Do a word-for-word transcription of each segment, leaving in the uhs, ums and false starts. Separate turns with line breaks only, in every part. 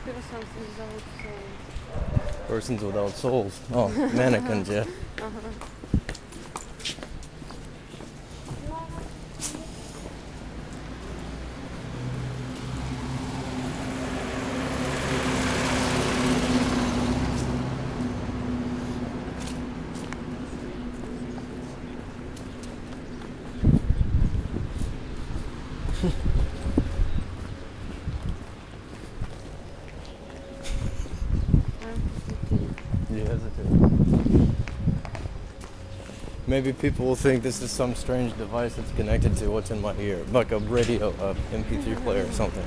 Persons without souls.
Persons without souls. Oh, mannequins, yeah.
Uh-huh.
You hesitate. Maybe people will think this is some strange device that's connected to what's in my ear, like a radio, a M P three player or something.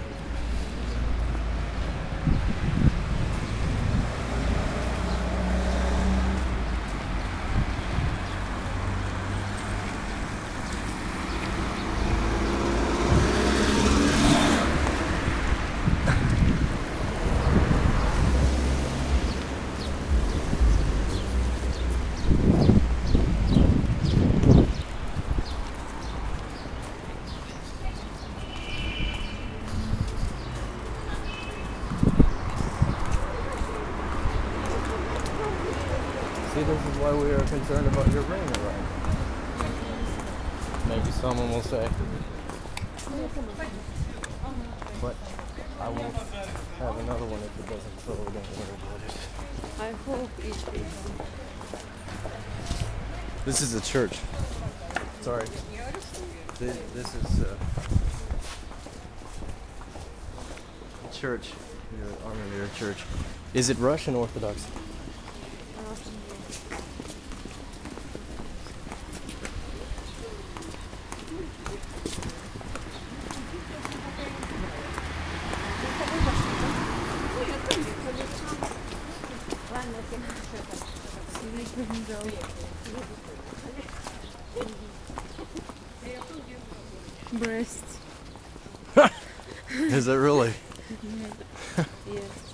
See, this is why we are concerned about your ring around. Maybe someone will say, but I will have another one if it doesn't, so we don't worry about it.
I hope it is.
This is a church. Sorry. This, this is uh, a church. Here at Armavir Church. Is it Russian Orthodox?
Breast.
Is it really?
Yes.